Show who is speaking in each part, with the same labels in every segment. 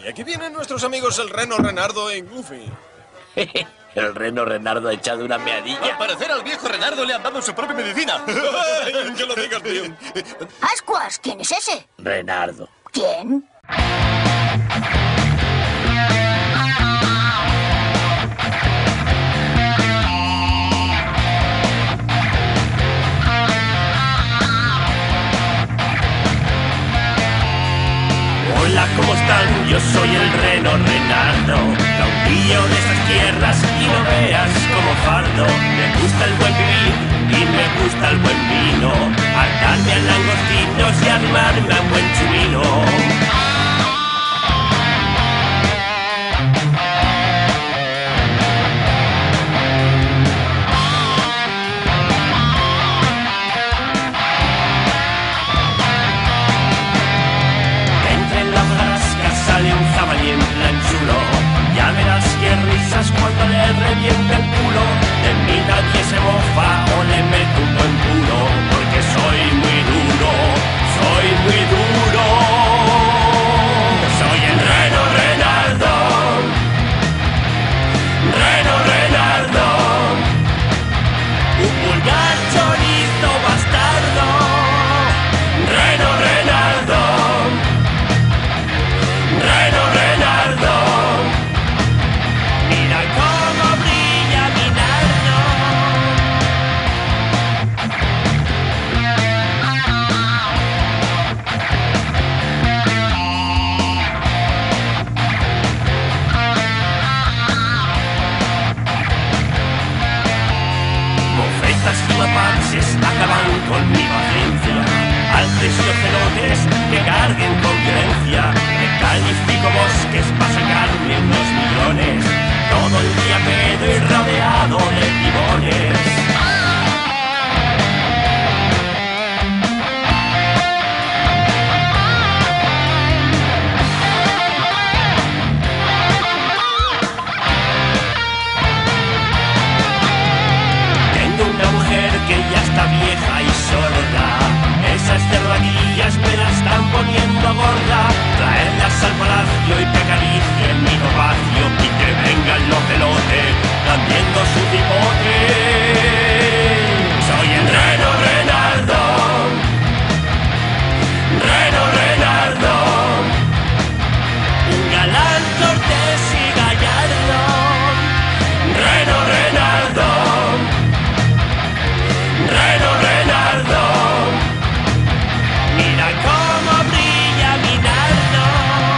Speaker 1: Y aquí vienen nuestros amigos el Reno, Renardo y Goofy.
Speaker 2: El Reno Renardo ha echado una meadilla.
Speaker 3: Al parecer al viejo Renardo le han dado su propia medicina.
Speaker 1: Que lo digas, tío.
Speaker 4: Ascuas, ¿quién es ese?
Speaker 2: Renardo.
Speaker 4: ¿Quién?
Speaker 2: Hola, ¿cómo están? Yo soy el Reno Renardo, caudillo de estas tierras y no veas como fardo. Me gusta el buen vivir y me gusta el buen vino, atarme a langostinos y armarme a buen chumino. Sale un jabalí en plan chulo, ya verás qué risas cuando le reviente el culo. De mí nadie se mofa o le meto un buen puro, porque soy muy duro, soy muy duro. Soy el Reno Renardo, Reno Renardo, un vulgar chorizo bastardo, Reno Renardo. Reno Renardo, mira cómo brilla mi nardo. Mofetas y mapaches acaban con mi paciencia. Alces y ocelotes que carguen con violencia. Califico bosques para sacarme unos millones. Todo el día pedo y rodeado de tiburones. Tengo una mujer que ya está vieja y sorda. Esas cerradillas me la están poniendo gorda. Traerlas al palacio y que acaricien mi novacio y que vengan los pelotes cambiando su tipote. Soy el Reno Renardo, Reno Renardo, un galán cortés y gallardo, Reno Renardo, Reno Renardo. Mira cómo brilla mi nardo.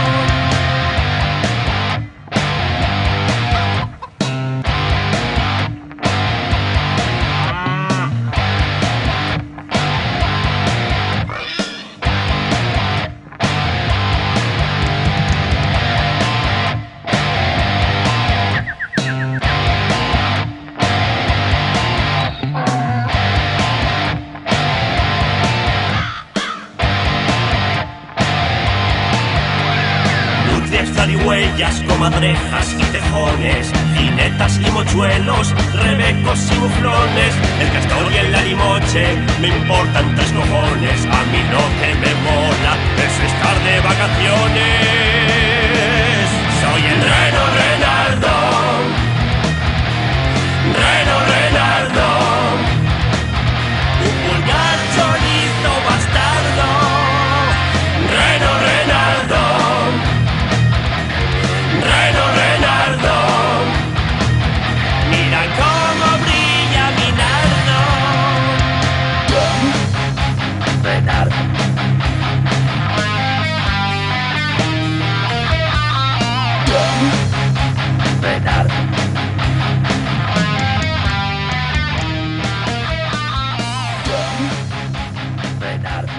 Speaker 2: Zarigüeyas, comadrejas y tejones, jinetas y mochuelos, rebecos y muflones, el castor y el alimoche me importan tres cojones. A mí lo que me mola es estar de vacaciones. Soy el Reno Renardo, Reno Renardo, un vulgar chorizo bastardo, Reno Renardo. Reno Renardo, mira cómo brilla mi nardo. Renardo. Renardo. Renardo.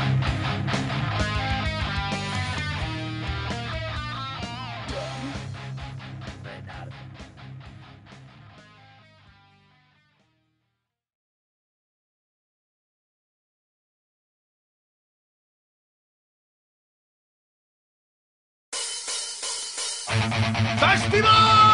Speaker 1: ¡Festival!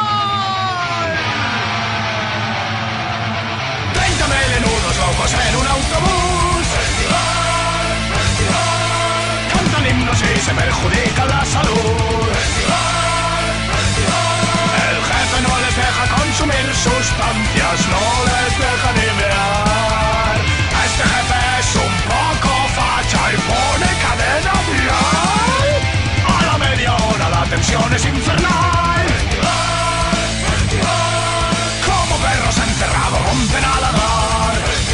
Speaker 1: 30 melenudos locos en un autobús. ¡Festival! ¡Festival! Cantan himnos y se perjudica la salud. ¡Festival! emoción es infernal. Como perros encerrados rompen a ladrar.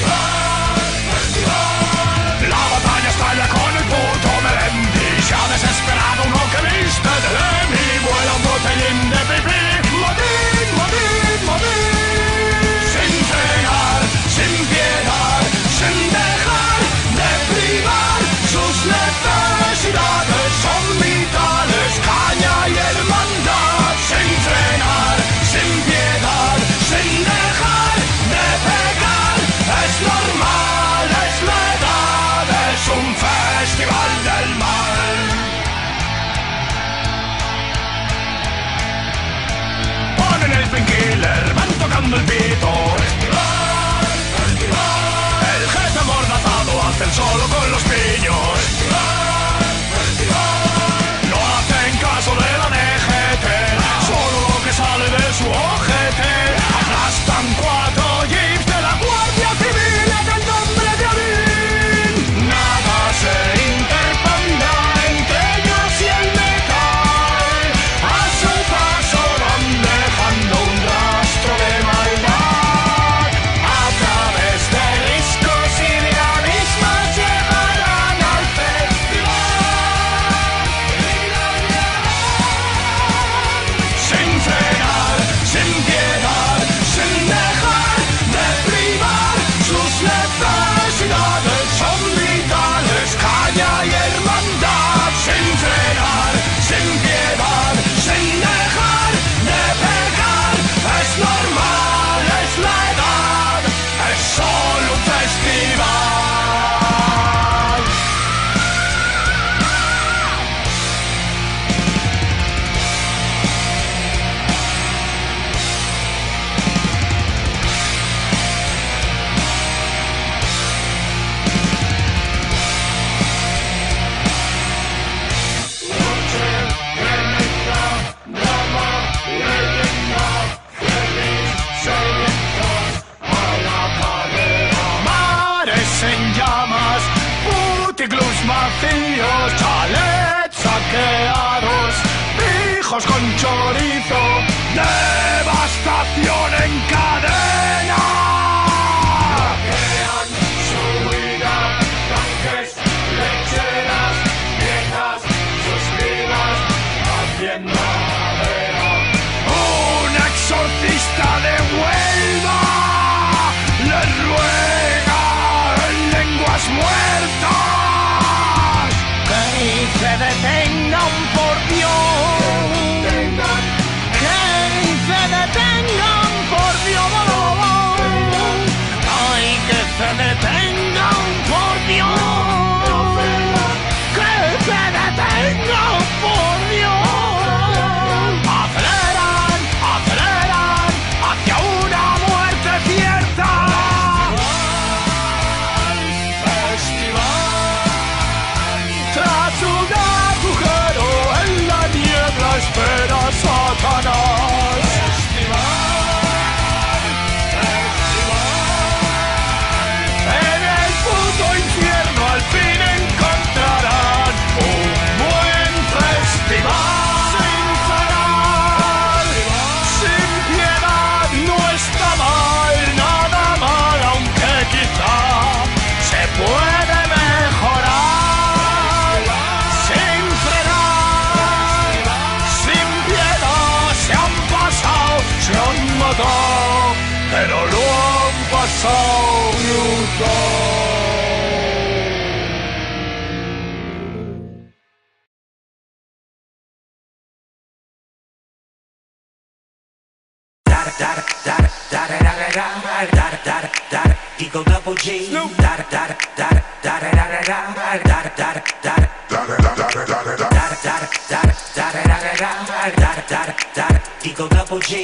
Speaker 1: La batalla estalla con el puto Melendi. Se ha desesperado uno que viste de Lemmy. Vuela un botellín de pipí. Motín, motín, motín. Sin frenar, sin piedad, sin dejar de privar. Sus necesidades son vitales. Caña y hermandad. Sin frenar, sin piedad, sin dejar de pegar. Es normal, es la edad. Es un festival del mal. Ponen el painkiller, van tocando el pito. El jefe amordazado hace el solo con los piños. No hacen caso de la DGT, solo lo que sale de su ojete. Aplastan 4 jeeps de la Guardia Civil en el nombre de Odín. Nada se interpondrá entre ellos y el metal. A su paso van dejando un rastro de maldad. A través de riscos y de abismos llegarán al festival. Sin frenar, sin piedad, sin dejar de privar. Sus necesidades son vitales. Caña y hermandad. Sin frenar, sin piedad, sin dejar de pegar. Es normal, es la edad. Es solo un festival. Mares en llamas, puticlubs vacíos, chalets saqueados, hijos con chorizo, devastación en cadena. Bloquean su vida, tanques, lecheras, viejas, sus vidas, haciendo madera. Un exorcista de Huelva les ruega en lenguas muertas que se detengan, por Dios. Que se detengan, por Dios. Ay, que se detengan, por Dios. Que se detengan, por Dios. Aceleran, aceleran hacia una muerte cierta. Tras un agujero en la niebla espera Satanás. En el puto infierno al fin encontrarán un buen festival. Sin frenar, sin piedad, no está mal, nada mal, aunque quizá se puede mejorar. Sin frenar, sin piedad, se han pasado, se han matado, pero lo han pasado brutal.
Speaker 2: Eagle double G. Eagle double G.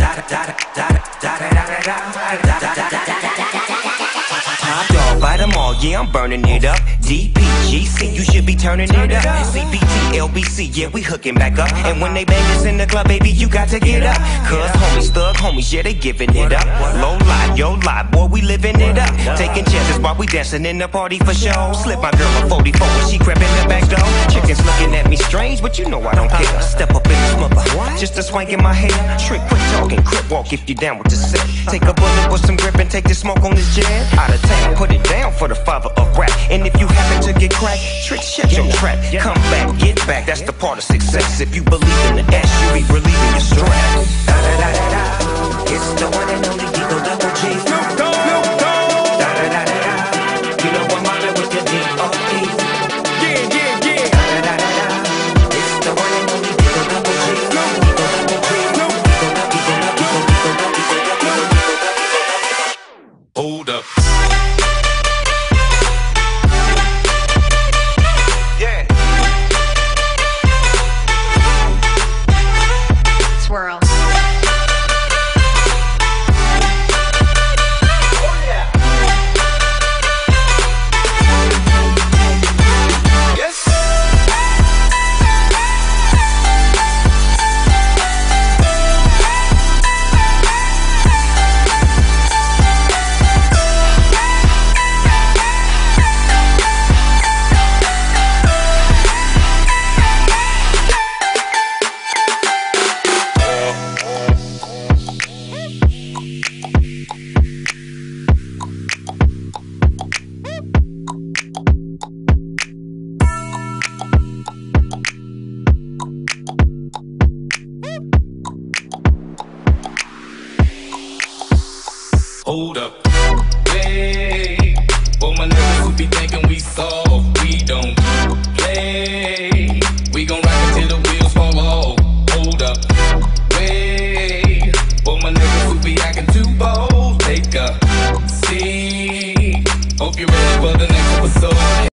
Speaker 2: Top dog by the mall, yeah, I'm burning it up. DPGC, you should be turning it up. CPT, LBC, yeah, we hooking back up. And when they bang us in the club, baby, you got to get up. Cause homies, thug homies, yeah, they giving it up. Low lie, yo lie, boy, we living it up. Taking chances while we dancing in the party for show. Slip my girl a 44 when she crept in the back door. Chickens looking at me strange, but you know I don't care. Step up
Speaker 5: up in this mother. Just a swank in my hair. Trick, quit talking, crip walk if you down with the set. Take a bullet with some grip and take the smoke on this jet. Out of town, put it down for the father of rap. And if you happen to get cracked, Trick, shut your trap. Come back, get back, that's the part of success. If you believe in the S, you be relieving your stress. Da da da da da. It's the one and only Eagle Double G. Snoop Dogg. Da da da da da. You know I'm mobbing with the D.O.E. Yeah, yeah, yeah. Da da da da da. It's the one and only Eagle Double G. Eagle Double G.
Speaker 1: Hold up.
Speaker 5: Yeah.
Speaker 6: Swirl.
Speaker 1: Hold up. Hey, all my niggas who be thinking we soft, we don't play. We gon' rock until the wheels fall off. Hold up. Wait, all my niggas who be acting too bold, take a seat. Hope you're ready for the next episode.